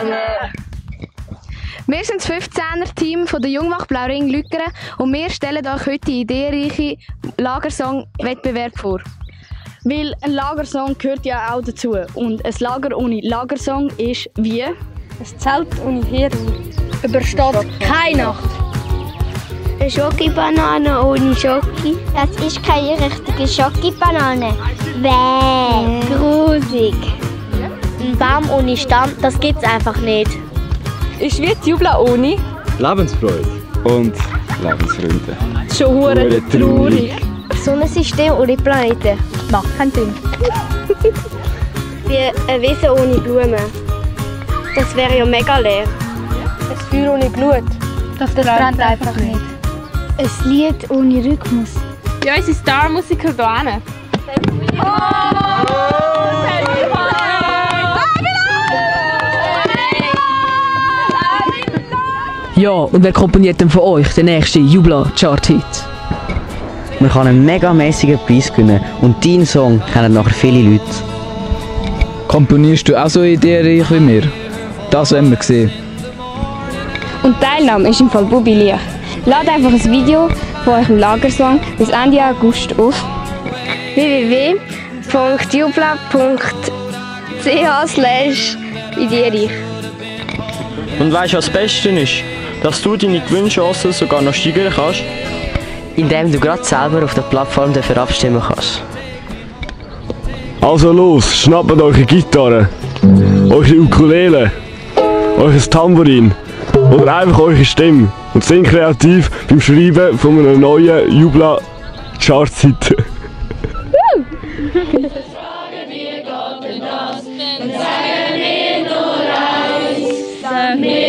Wir sind das 15er-Team von der Jungwacht Blauring Lückeren und wir stellen euch heute den ideenreichen Lagersong-Wettbewerb vor. Weil ein Lagersong gehört ja auch dazu und ein Lager ohne Lagersong ist wie? Ein Zelt ohne Herd Übersteht keine Nacht. Eine Schokibanane ohne Schoki. Das ist keine richtige Schokibanane. Bäh, grusig. Ein Baum ohne Stamm, das gibt's einfach nicht. ist wie die Jubla ohne Lebensfreude und Lebensfreunde. schon hure traurig. Sonnensystem ohne Planeten. Macht keinen Sinn. Wie eine Wiese ohne Blumen. Das wäre ja mega leer. Ein Feuer ohne Glut. Das brennt einfach nicht. Ein Lied ohne Rhythmus. Ja, unsere Star-Musiker hier hin. Ja, und wer komponiert denn von euch den nächsten Jubla-Chart-Hit? Man kann einen megamäßigen Preis gewinnen und deinen Song kennen nachher viele Leute. Komponierst du auch so ideenreich wie mir? Das wollen wir sehen. Und die Teilnahme ist im Fall Bubilier. Ladet einfach ein Video von eurem Lagersong bis Ende August auf www.jubla.ch/ideenreich. Und weißt du, was das Beste ist? Dass du deine Gewinnchancen sogar noch steigern kannst. Indem du gerade selber auf der Plattform dafür abstimmen kannst. Also los, schnappt eure Gitarre, eure Ukulele, euer Tambourin oder einfach eure Stimme und singt kreativ beim Schreiben von einer neuen Jubla-Charts-Hit. Wir